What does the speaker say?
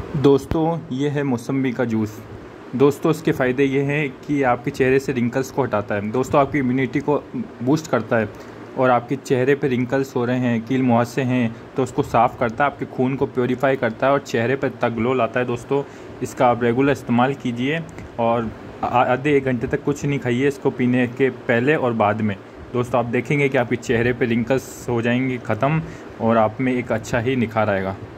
दोस्तों ये है मौसम्बी का जूस। दोस्तों इसके फ़ायदे ये हैं कि आपके चेहरे से रिंकल्स को हटाता है। दोस्तों आपकी इम्यूनिटी को बूस्ट करता है और आपके चेहरे पे रिंकल्स हो रहे हैं, कील मुहासे हैं तो उसको साफ़ करता है, आपके खून को प्योरीफाई करता है और चेहरे पर इतना ग्लो लाता है। दोस्तों इसका आप रेगुलर इस्तेमाल कीजिए और आधे 1 घंटे तक कुछ नहीं खाइए इसको पीने के पहले और बाद में। दोस्तों आप देखेंगे कि आपके चेहरे पे रिंकल्स हो जाएंगे ख़त्म और आप में एक अच्छा ही निखार आएगा।